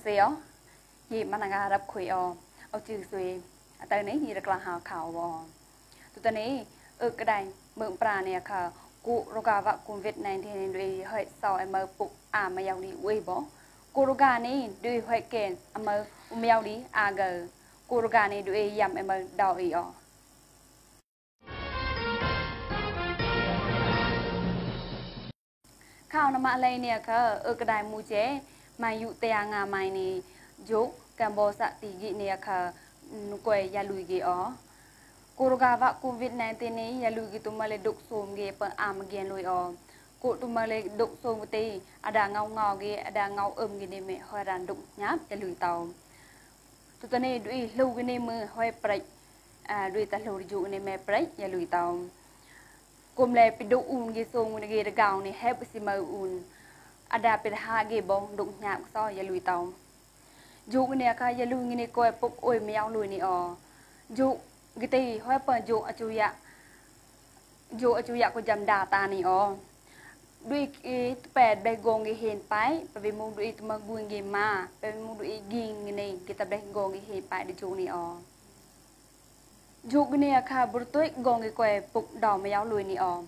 Seo, ye Mananga up queo, or Tuesday, at the name you declare how cow. To the name, Ukadai, Mumprania car, go Rogava Convit 19 in hurt saw a mer book Amayali Weibo. Kurugani, do you hurt again, a mer Umiali Ago. Kurugani do a yam a mer dowie. ข้าวนมาเลยเนี่ยค่ะกระไดมูเจมาอยู่เตียงาไม่นี่ยุกัมโบสติกิเนี่ยค่ะนุกวยยาลุยกีอ๋อกูรกาวะโควิด-19 นี้ยาลุยกีตุมาเลยดุกซูมกีเปิดอามเกียนลุยอ๋อกูตุมาเลยดุกซูมตีอดาเงากีอดาเงากีนี่ไม่หอยรันดุกยับยาลุยเตาตุตนี้ด้วยลูกนี่มือหอยปริด้วยตาลูกอยู่นี่ไม่ปริยาลุยเตากุมเลยไปดูอุ่นกีทรงในกีระกาวนี่เฮปซิมาอุ่นอาดาเป็นหากีบงดุหยาบซ้อยาลุยเตายุกเนี่ยค่ะยาลุยนี่ก้อยปุ๊บโอ้ยไม่เอาลุยนี่อ๋อยุกกีตีห้อยเปิดยุกอจุยะก็จำดาตานี่อ๋อด้วยแปดใบกงกีเห็นไปไปมุงด้วยตัวมังบุญกีมาไปมุงด้วยกิงนี่กีตาใบกงกีเห็นไปดิจุนี่อ๋อยุคนี้ค่ะบริตุยกงกีกวยปุกดอกไม่ยาวลุยนี่ออม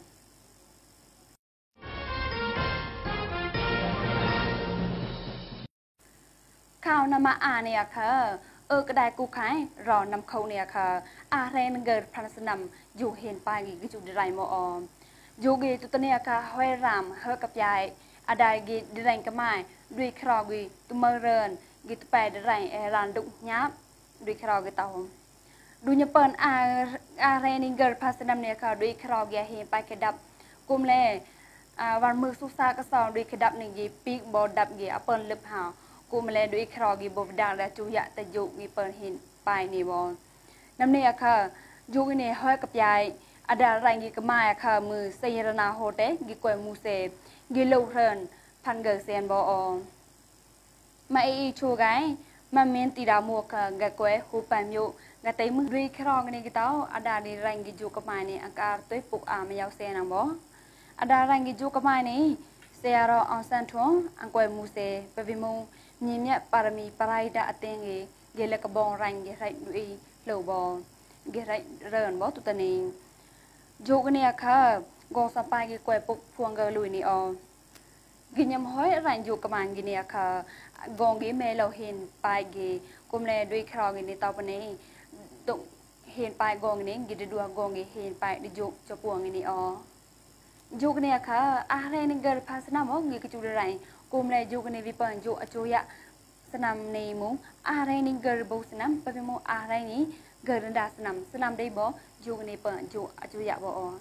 ข้าวนำมาเนี่ยค่ะก็ได้กูขายรอนำเขาเนี่ยค่ะเรนเกิดพันสนำอยู่เห็นไปกี่จุดไรโมออมยุคจุดนี้ค่ะห้อยรำเฮกับยายได้กี่ดไรก็ไม่ด้วยครอกีตุเมเรินกี่ตุไปดไรรันดุยับด้วยครอกีเตาดูเนเปิลเรนิงเกิร์พัสนัมเนี่ยค่ะด้วยคราวแกเห็นไปกระดับกุมเล่วันมือสุสากระสองด้วยกระดับหนึ่งยีปีกบอดับยีเปิลลึกหาวกุมเล่ด้วยคราวกีบดดังและจุยะแต่ยุกีเปิลเห็นไปนี่บอลน้ำเนี่ยค่ะยุกเนี่ยห้อยกับยายอดาแรงกีกระไม้ค่ะมือเซียรนาโฮเตกีกวยมูเซกีลูเรนพันเกิร์เซียนบอลมาอีชูไกมาเมนตีดามัวค่ะกกวยหูปามยุกแต่มึงด้วยครองนี่กี่เต้าอดาดีแรงกิจูกับไม้นี่อากาศตัวปุกไม่ยาวเสียนะบ่อดาแรงกิจูกับไม้นี่เสียเราเอาเส้นทงอังกวยมูเซไปวิมุนี่เนี่ยปารมีปรายดาเตงเกลกบองแรงเกไรด้วยเหลวบ่เกไรเรินบ่ตุตนีจูกันเนี่ยค่ะกองสปายกี่กวยปุกพวงเกลุยนี่อ๋อกินยำห้อยแรงอยู่กับมันกินเนี่ยค่ะกองกี่เมเราเห็นไปกี่กุมเลยด้วยครองกินในตอนนี้ตุเห็นไปกองนี้กินดูกองนี้เห็นไปดิจุจะปวงนี้อ๋อยุคนี้ค่ะอะไรนี่เกิดภาษาหน้ามั้งกี่จุดอะไรกุมเลยยุคนี้วิปันยุอจุยะสนามนี้มุงอะไรนี่เกิดบุษนามไปเป็นมุงอะไรนี่เกิดดาสนามได้บ่ยุคนี้เปิดยุอจุยะบ่อ๋อ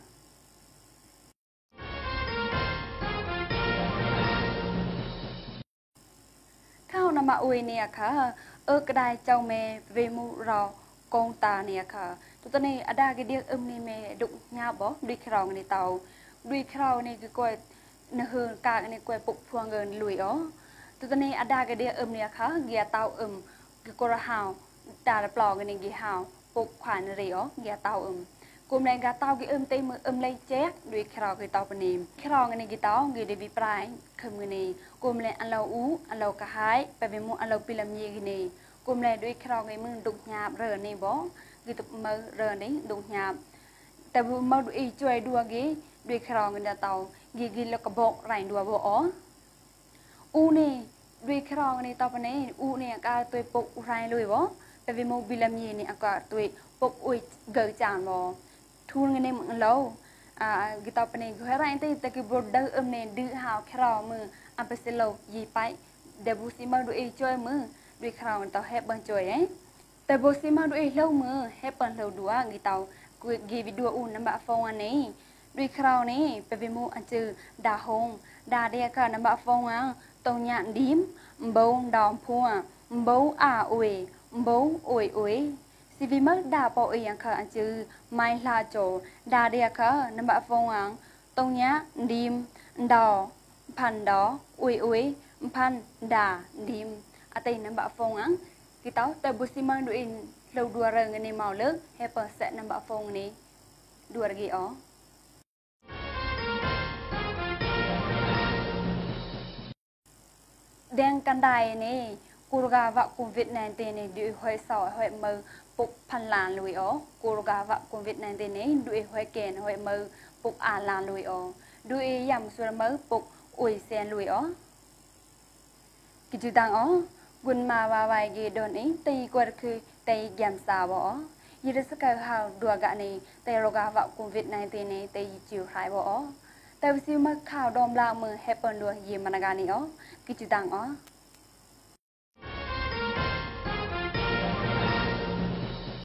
ข้าวนำมาอวยเนี่ยค่ะก็ได้เจ้าเมเวมูรอกงตาเนี่ยค่ะตัวนี้อดากิเดียนี่เมดุงาบ่ด้วยคราวนี่เตาด้วยคราวนี่คือกวยเนื้อกากนี่กวยปุกพวงเงินลุยอ๋อตัวนี้อดากิเดียเนี่ยค่ะเกียเตาคือกระหาวตาปลอกนี่กี่หาวปุกขวานเรียเกียเตากุมแรงกาเตากี่ตีมือเลยแจ๊กด้วยคราวกี่เตาปนีมคราวนี่กี่เตากี่ดีบีปลายคืมือนี่กุมแรงอันเราอันเรากระหายไปเป็นมุอันเราปิลมีกี่นี่กุมเลยด้วยคราวไงมึงดุหยาบเรนี่บ่กี่ตุมือเรนี่ดุหยาบแต่บุมาดูอีช่วยดัวกี่ด้วยคราวเงินเตากี่แล้วก็บอกไรดัวบ่อ๋อนี่ด้วยคราวนี่ต่อไปนี้เนี่ยก็ตัวปกไรเลยบ่แต่วิโมบิลมีนี่ก็ตัวปกเกิดจานบ่ทุนเงินนี่มึงเรากี่ต่อไปนี้ก็ให้ไรที่แต่กี่บดเดิมเนี่ยดื้อหาวคราวมืออันเป็นสิโลยีไปเดบุซิมาดูอีช่วยมือด้วยคราวต่อให้บังจ่วยแต่บุซิมาดูอีเล่ามือให้เปิดเล่าดัวกี่เตากี่วิดีโอน้ำบะฟงอันนี้ด้วยคราวนี้ไปวิโมอันจือดาหงดาเดียกันน้ำบะฟงตรงยันดิมโบดอมพัวโบอวยโบอวยสิวิมักดาปอยยังค่ะอันจือไม่ลาโจดาเดียค่ะน้ำบะฟงตรงยันดิมดอพันดออวยพันดาดิมอาทิตย์น้ำบะฟงกี่เต้าแต่บุษมาดูอินเราดูเรื่องนี้มาเลิกให้เปิดเสร็จน้ำบะฟงนี้ดูอะไรกี่อ๋อแดงกันได้นี่กกูรกาวะโควิด19นี่ดูห้อยสาวห้อยมือปุกพันล้านลุยอ๋อกูรกาวะโควิด19นี่ดูห้อยแกนห้อยมือปุกอาล้านลุยอ๋อดูยำส่วนมือปุกอุยเซียนลุยอ๋อกิจตังอ๋อกุนมาวาวายกีโดนนี้ตีกวดคือตียำสาวอ๋อยีริสกาข่าวดัวกะนี่ตีโรกาวะโควิด19นี่ตีจิวหายบ่อ๋อแต่วิสิมาข่าวดอมลามือแฮปเปิลดัวยีมันกานี่อ๋อกิจตังอ๋อ